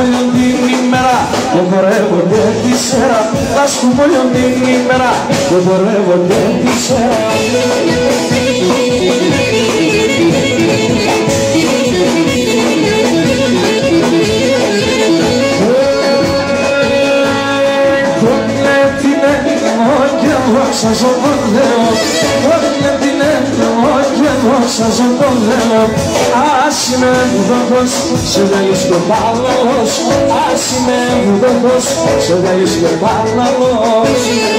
σκουπόλιο την ημέρα και χορεύονται τη σέρα. Τα σκουπόλιο την ημέρα και χορεύονται τη σέρα. Σας τον λέω, όχι την εννοώ και δώσα σας τον λέω. Ας είμαι βουδόχος, σε δέλεις και πάλαλος. Ας είμαι βουδόχος, σε δέλεις και πάλαλος.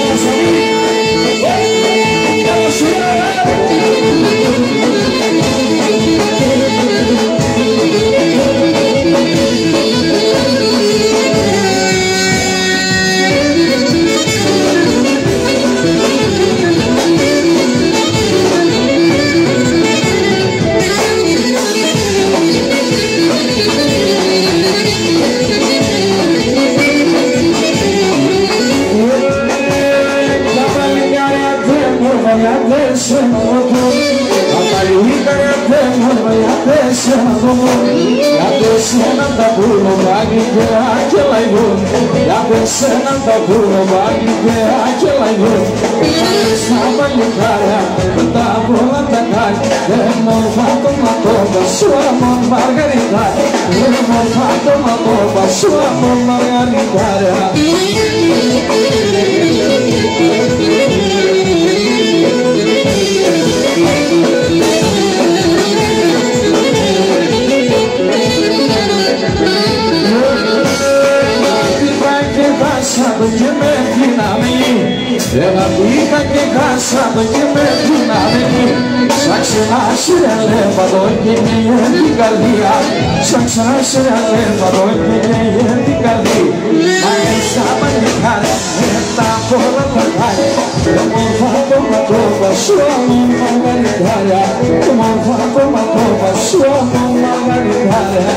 Πήγα και χάσα το και με την αδελή. Σαν ξένα σε ελέφαντο και καίγε την καρδιά. Σαν ξένα σε ελέφαντο και καίγε την καρδιά. Μα ίσα πανικάρια με τα χώρα τα χάρια. Το μορφά το ματώπα σου αμόν μαργαριτάρια. Το μορφά το ματώπα σου αμόν μαργαριτάρια.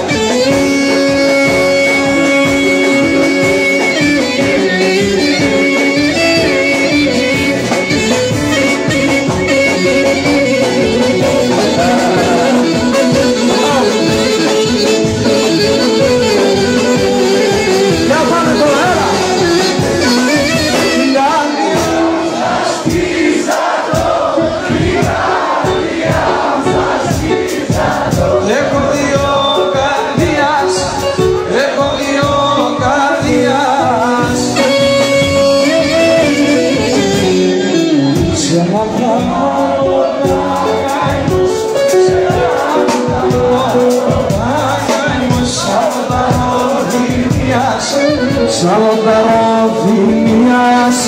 Σαλονταρόφιλιας,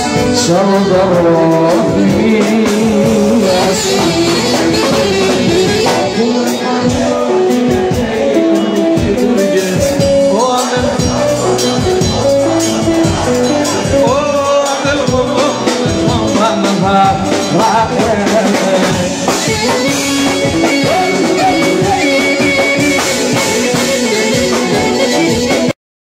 σαλονταρόφιλιας. Ο